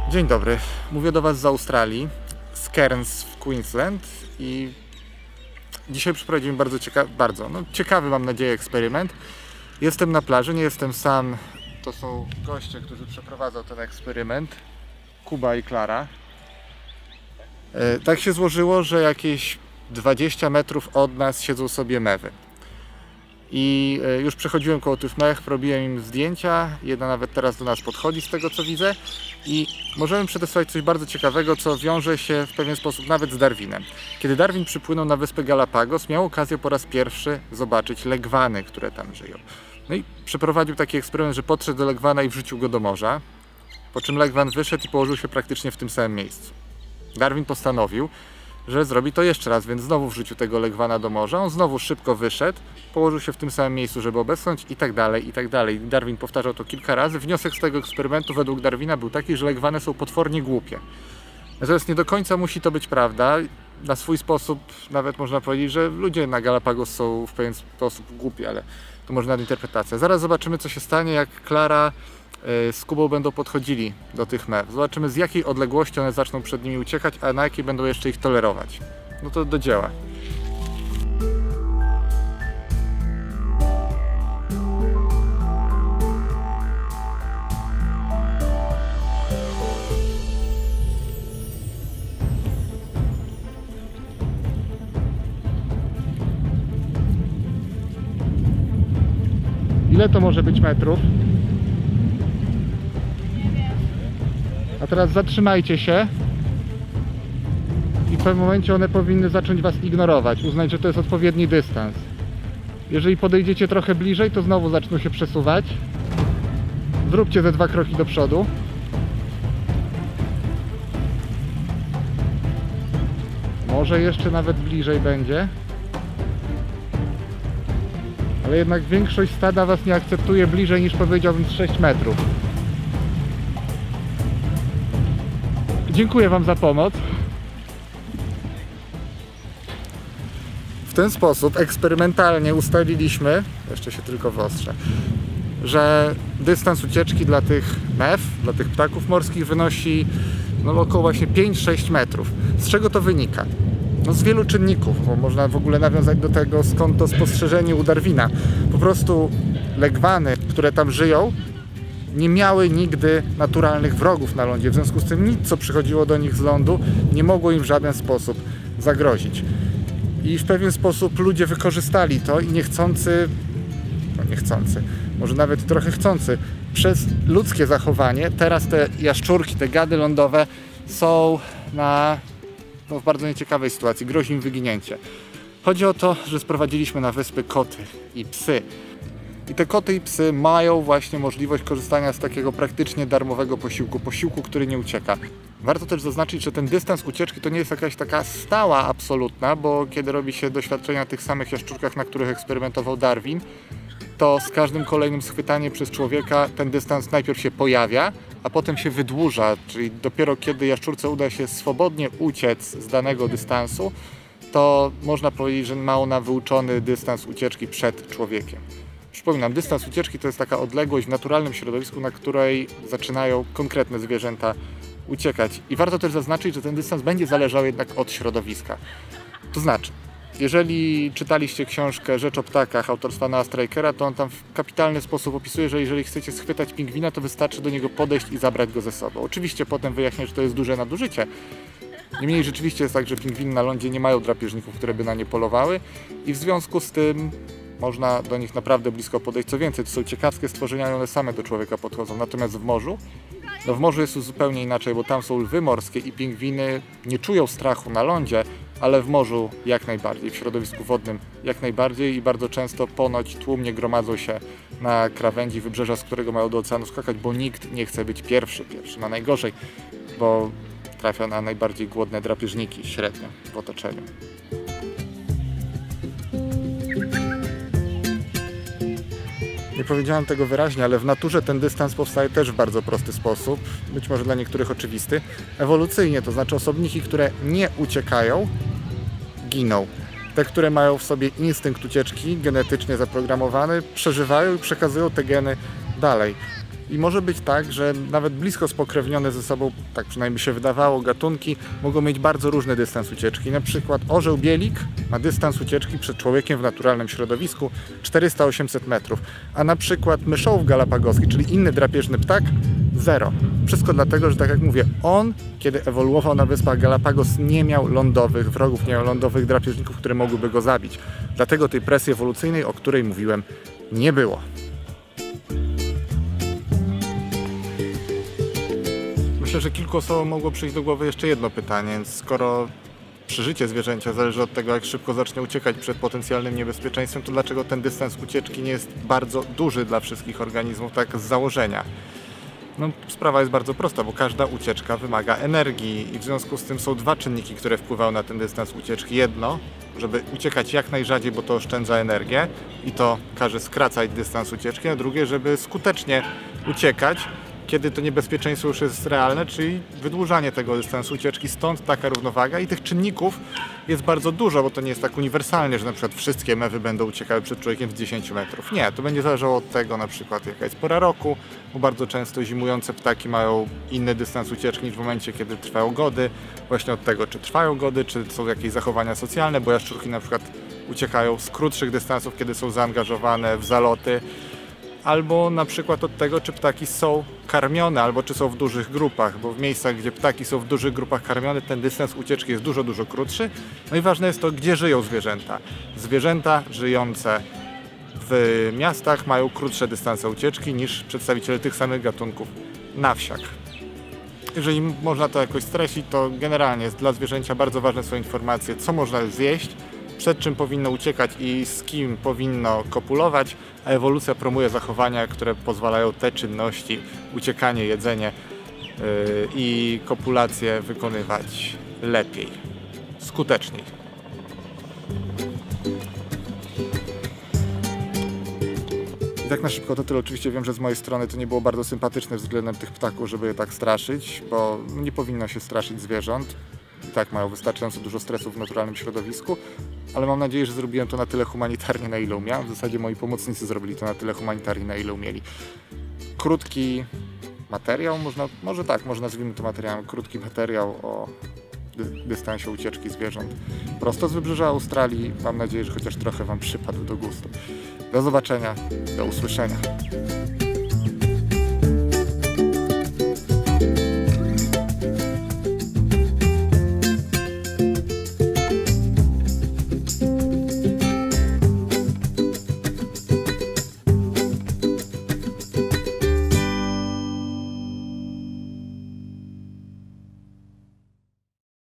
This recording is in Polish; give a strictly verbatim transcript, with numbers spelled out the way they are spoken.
Dzień dobry, mówię do Was z Australii, z Cairns w Queensland i dzisiaj przeprowadzimy bardzo ciekawy, bardzo, no ciekawy mam nadzieję eksperyment. Jestem na plaży, nie jestem sam, to są goście, którzy przeprowadzą ten eksperyment, Kuba i Klara. E, tak się złożyło, że jakieś dwadzieścia metrów od nas siedzą sobie mewy. I już przechodziłem koło tych mew, robiłem im zdjęcia, jedna nawet teraz do nas podchodzi z tego co widzę i możemy przetestować coś bardzo ciekawego, co wiąże się w pewien sposób nawet z Darwinem. Kiedy Darwin przypłynął na wyspę Galapagos, miał okazję po raz pierwszy zobaczyć legwany, które tam żyją. No i przeprowadził taki eksperyment, że podszedł do legwana i wrzucił go do morza, po czym legwan wyszedł i położył się praktycznie w tym samym miejscu. Darwin postanowił, że zrobi to jeszcze raz, więc znowu wrzucił tego legwana do morza, on znowu szybko wyszedł, położył się w tym samym miejscu, żeby obecnąć i tak dalej, i tak dalej. Darwin powtarzał to kilka razy. Wniosek z tego eksperymentu według Darwina był taki, że legwany są potwornie głupie. Natomiast nie do końca musi to być prawda. Na swój sposób nawet można powiedzieć, że ludzie na Galapagos są w pewien sposób głupi, ale to może nadinterpretacja. Zaraz zobaczymy, co się stanie, jak Klara z Kubą będą podchodzili do tych mew. Zobaczymy, z jakiej odległości one zaczną przed nimi uciekać, a na jakiej będą jeszcze ich tolerować. No to do dzieła. Ile to może być metrów? A teraz zatrzymajcie się i w pewnym momencie one powinny zacząć Was ignorować, uznać, że to jest odpowiedni dystans. Jeżeli podejdziecie trochę bliżej, to znowu zaczną się przesuwać. Zróbcie ze dwa kroki do przodu. Może jeszcze nawet bliżej będzie. Ale jednak większość stada Was nie akceptuje bliżej niż, powiedziałbym, z sześć metrów. Dziękuję Wam za pomoc. W ten sposób eksperymentalnie ustaliliśmy, jeszcze się tylko wyostrze, że dystans ucieczki dla tych mew, dla tych ptaków morskich wynosi no, około właśnie pięć sześć metrów. Z czego to wynika? No, z wielu czynników, bo można w ogóle nawiązać do tego, skąd to spostrzeżenie u Darwina. Po prostu legwany, które tam żyją, nie miały nigdy naturalnych wrogów na lądzie, w związku z tym nic, co przychodziło do nich z lądu, nie mogło im w żaden sposób zagrozić. I w pewien sposób ludzie wykorzystali to i niechcący, no niechcący, może nawet trochę chcący, przez ludzkie zachowanie, teraz te jaszczurki, te gady lądowe są na no, w bardzo nieciekawej sytuacji, grozi im wyginięcie. Chodzi o to, że sprowadziliśmy na wyspy koty i psy. I te koty i psy mają właśnie możliwość korzystania z takiego praktycznie darmowego posiłku, posiłku, który nie ucieka. Warto też zaznaczyć, że ten dystans ucieczki to nie jest jakaś taka stała absolutna, bo kiedy robi się doświadczenia na tych samych jaszczurkach, na których eksperymentował Darwin, to z każdym kolejnym schwytaniem przez człowieka ten dystans najpierw się pojawia, a potem się wydłuża, czyli dopiero kiedy jaszczurce uda się swobodnie uciec z danego dystansu, to można powiedzieć, że ma ona wyuczony dystans ucieczki przed człowiekiem. Przypominam, dystans ucieczki to jest taka odległość w naturalnym środowisku, na której zaczynają konkretne zwierzęta uciekać. I warto też zaznaczyć, że ten dystans będzie zależał jednak od środowiska. To znaczy, jeżeli czytaliście książkę Rzecz o ptakach autorstwa Noah Strykera, to on tam w kapitalny sposób opisuje, że jeżeli chcecie schwytać pingwina, to wystarczy do niego podejść i zabrać go ze sobą. Oczywiście potem wyjaśnia, że to jest duże nadużycie. Niemniej rzeczywiście jest tak, że pingwiny na lądzie nie mają drapieżników, które by na nie polowały i w związku z tym można do nich naprawdę blisko podejść. Co więcej, to są ciekawskie stworzenia i one same do człowieka podchodzą. Natomiast w morzu, no w morzu jest już zupełnie inaczej, bo tam są lwy morskie i pingwiny nie czują strachu na lądzie, ale w morzu jak najbardziej, w środowisku wodnym jak najbardziej i bardzo często ponoć tłumnie gromadzą się na krawędzi wybrzeża, z którego mają do oceanu skakać, bo nikt nie chce być pierwszy, pierwszy na najgorzej, bo trafia na najbardziej głodne drapieżniki średnio w otoczeniu. Nie powiedziałem tego wyraźnie, ale w naturze ten dystans powstaje też w bardzo prosty sposób, być może dla niektórych oczywisty, ewolucyjnie, to znaczy osobniki, które nie uciekają, giną. Te, które mają w sobie instynkt ucieczki, genetycznie zaprogramowany, przeżywają i przekazują te geny dalej. I może być tak, że nawet blisko spokrewnione ze sobą, tak przynajmniej się wydawało, gatunki mogą mieć bardzo różny dystans ucieczki. Na przykład orzeł bielik ma dystans ucieczki przed człowiekiem w naturalnym środowisku czterysta do osiemset metrów, a na przykład myszołów galapagowski, czyli inny drapieżny ptak, zero. Wszystko dlatego, że tak jak mówię, on, kiedy ewoluował na wyspach Galapagos, nie miał lądowych wrogów, nie miał lądowych drapieżników, które mogłyby go zabić. Dlatego tej presji ewolucyjnej, o której mówiłem, nie było. Myślę, że kilku osobom mogło przyjść do głowy jeszcze jedno pytanie. Skoro przeżycie zwierzęcia zależy od tego, jak szybko zacznie uciekać przed potencjalnym niebezpieczeństwem, to dlaczego ten dystans ucieczki nie jest bardzo duży dla wszystkich organizmów, tak z założenia? No, sprawa jest bardzo prosta, bo każda ucieczka wymaga energii i w związku z tym są dwa czynniki, które wpływają na ten dystans ucieczki. Jedno, żeby uciekać jak najrzadziej, bo to oszczędza energię i to każe skracać dystans ucieczki, a drugie, żeby skutecznie uciekać, kiedy to niebezpieczeństwo już jest realne, czyli wydłużanie tego dystansu ucieczki. Stąd taka równowaga i tych czynników jest bardzo dużo, bo to nie jest tak uniwersalnie, że na przykład wszystkie mewy będą uciekały przed człowiekiem z dziesięciu metrów. Nie, to będzie zależało od tego na przykład jaka jest pora roku, bo bardzo często zimujące ptaki mają inny dystans ucieczki niż w momencie, kiedy trwają gody. Właśnie od tego, czy trwają gody, czy są jakieś zachowania socjalne, bo jaszczurki na przykład uciekają z krótszych dystansów, kiedy są zaangażowane w zaloty. Albo na przykład od tego, czy ptaki są karmione, albo czy są w dużych grupach, bo w miejscach, gdzie ptaki są w dużych grupach karmione, ten dystans ucieczki jest dużo, dużo krótszy. No i ważne jest to, gdzie żyją zwierzęta. Zwierzęta żyjące w miastach mają krótsze dystanse ucieczki niż przedstawiciele tych samych gatunków na wsiach. Jeżeli można to jakoś streścić, to generalnie jest dla zwierzęcia bardzo ważne są informacje, co można zjeść, przed czym powinno uciekać i z kim powinno kopulować, a ewolucja promuje zachowania, które pozwalają te czynności, uciekanie, jedzenie yy, i kopulację wykonywać lepiej, skuteczniej. I tak na szybko to tyle. Oczywiście wiem, że z mojej strony to nie było bardzo sympatyczne względem tych ptaków, żeby je tak straszyć, bo nie powinno się straszyć zwierząt. I tak mają wystarczająco dużo stresu w naturalnym środowisku, ale mam nadzieję, że zrobiłem to na tyle humanitarnie, na ile umiałem. W zasadzie moi pomocnicy zrobili to na tyle humanitarnie, na ile umieli. Krótki materiał, można, może tak, może nazwijmy to materiałem, krótki materiał o dy dystansie ucieczki zwierząt prosto z wybrzeża Australii. Mam nadzieję, że chociaż trochę Wam przypadł do gustu. Do zobaczenia, do usłyszenia.